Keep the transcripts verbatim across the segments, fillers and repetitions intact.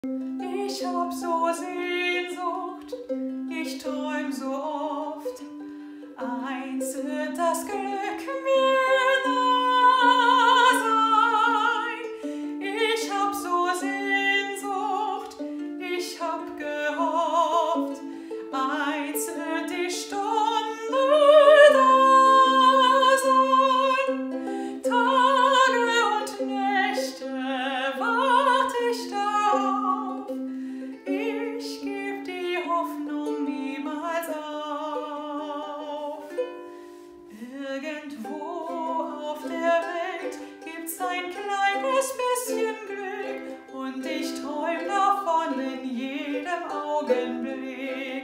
Ich hab so Sehnsucht, ich träum so oft, eins wird das Glück mir nah sein. Ich hab so Sehnsucht, ich hab gehofft, eins wird die Stunde da sein. Tage und Nächte wart ich darauf, ich geb die Hoffnung niemals auf. Irgendwo auf der Welt gibt's ein kleines bisschen Glück und ich träum davon in jedem Augenblick.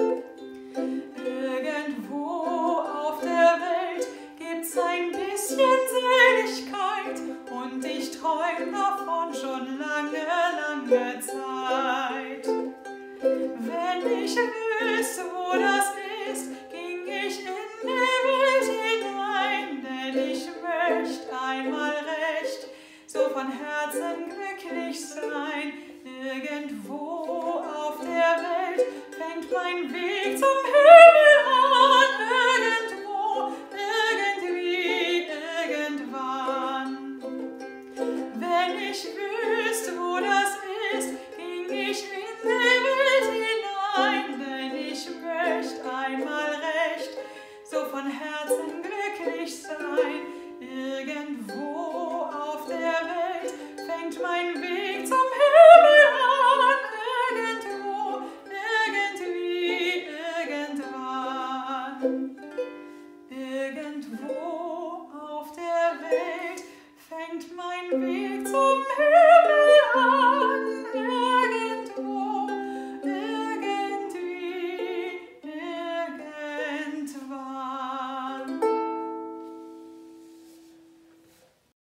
Irgendwo auf der Welt gibt's ein bisschen Seligkeit und ich träum davon schon lange, lange Zeit. Wenn ich wüsste, wo das ist, ging ich in die Welt hinein, denn ich möchte einmal recht so von Herzen glücklich sein. Irgendwo auf der Welt fängt mein Weg zum Himmel an, irgendwo, irgendwie, irgendwann. Wenn ich wüsste, wo das ist, ging ich in die Welt hinein, denn ich möchte einmal recht so von Herzen